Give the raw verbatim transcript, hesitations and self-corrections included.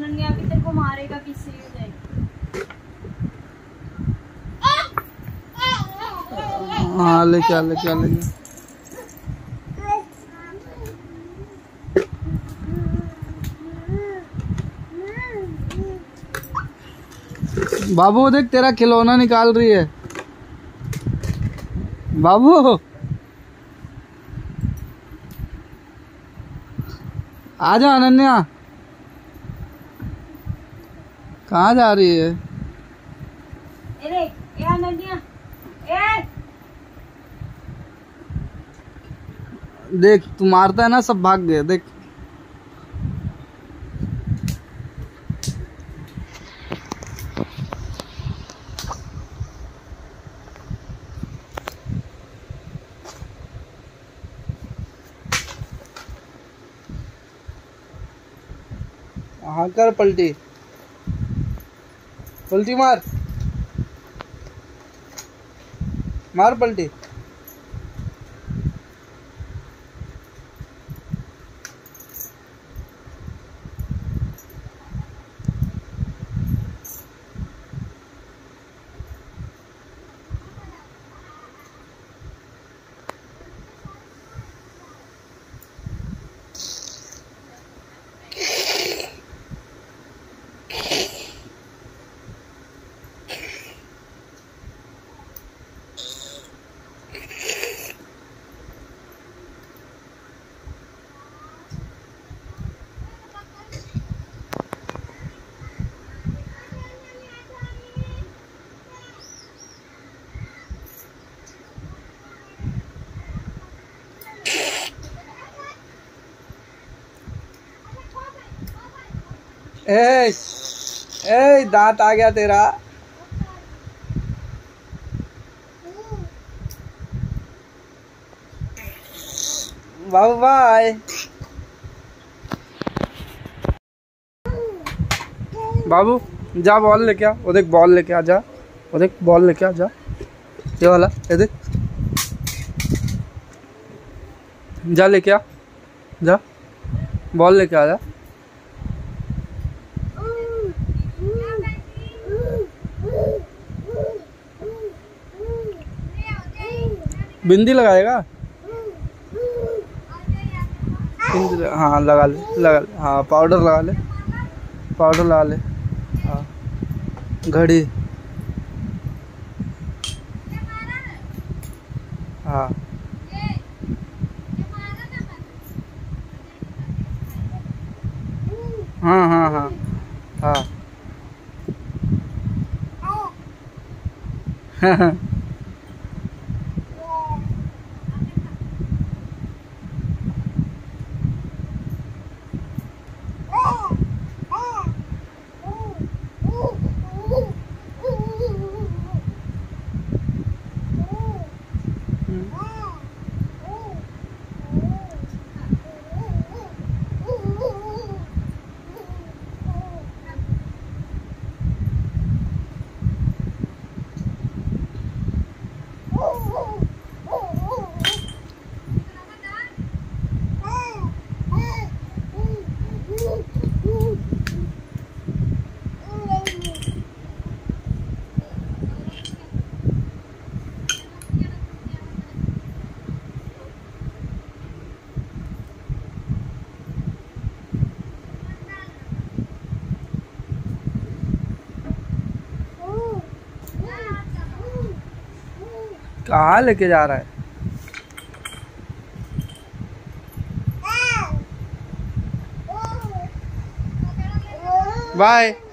अनन्या भी तेरे को मारेगा, किससे हो जाएगी। हाँ लेके आ लेके आ लेके बाबू देख तेरा खिलौना निकाल रही है बाबू। आजा अनन्या, कहाँ जा रही है? ए ए अनन्या ए देख तू मारता है ना, सब भाग गए देख। हाँ कर पलटी, पलटी मार मार पलटी। ए ए दांत आ गया तेरा। बाबू बाय। बाबू जा बॉल लेके आ, वो देख बॉल लेके आ, जा वो देख बॉल लेके आ, जा ये वाला, ये देख जा लेके आ, जा बॉल लेके आ, जा। बिंदी लगाएगा? बिंदी लगा, हाँ लगा ले लगा ले, हाँ पाउडर लगा ले, पाउडर लगा ले, हाँ घड़ी, हाँ हाँ हाँ हाँ हाँ कहाँ लेके जा रहा है? बाय।